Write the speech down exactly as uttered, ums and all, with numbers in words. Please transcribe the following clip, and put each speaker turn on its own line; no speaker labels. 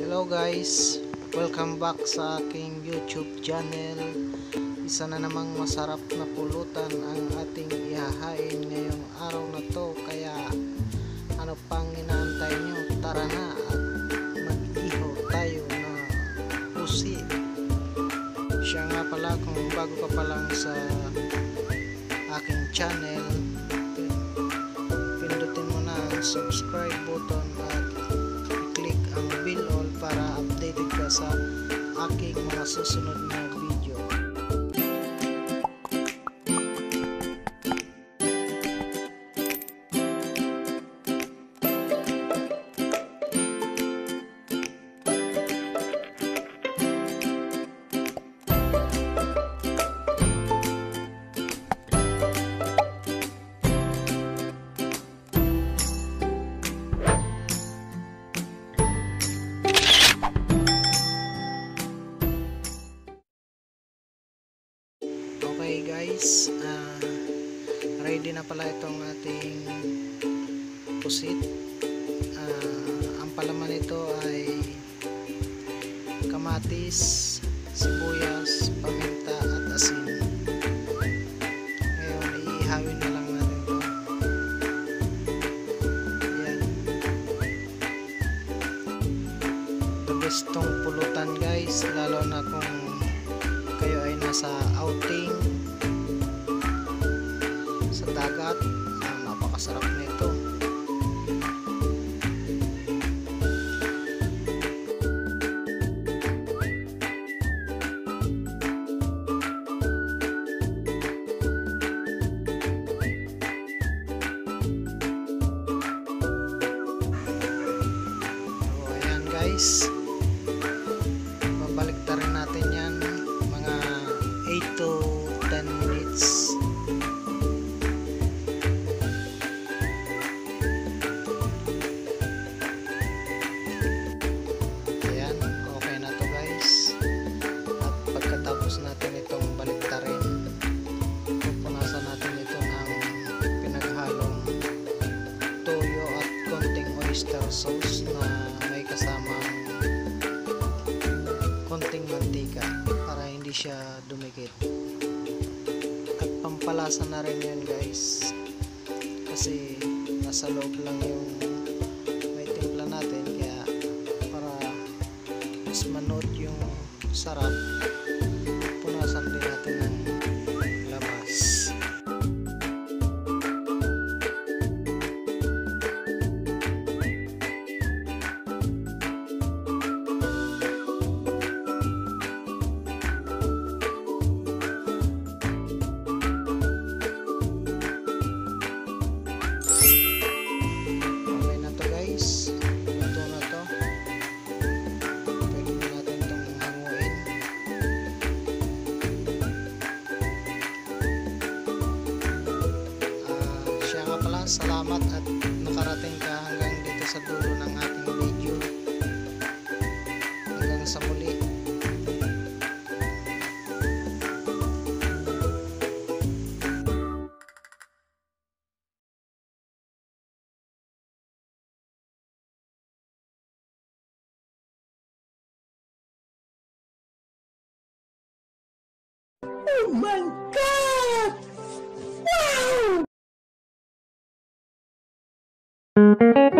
Hello guys, welcome back sa aking YouTube channel. Isa na namang masarap na pulutan ang ating ihahain ngayong araw na to. Kaya ano pang inaantay nyo? Tara na at mag-ihaw tayo na pusi. Siya nga pala, kung bago ka pa lang sa aking channel, pindutin mo na ang subscribe button at i-click ang bell all para updated ka sa aking mga susunod na video. Okay guys, uh, ready na pala itong ating pusit. Uh, ang palaman nito ay kamatis, sibuyas, paminta at asin. Ngayon iihawin na lang natin ito. Ayan. The best tong pulutan guys, lalo na kung kayo ay nasa outing sa dagat. Ah, napakasarap nito. So ayan guys, babalik na rin natin yan eight to ten minutes. Ayan, okay na to guys. At pagkatapos natin itong baliktarin, pupunasan natin ito ng pinaghalong toyo at konting oyster sauce na may kasamang konting mantika para hindi siya dumikit. At pampalasa na rin yun guys, kasi nasa loob lang yung may timpla natin, kaya para mas manood yung sarap, punasan din natin ng labas. Salamat at nakarating ka hanggang dito sa dulo ng ating video. Hanggang sa muli.
Oh my God! Wow!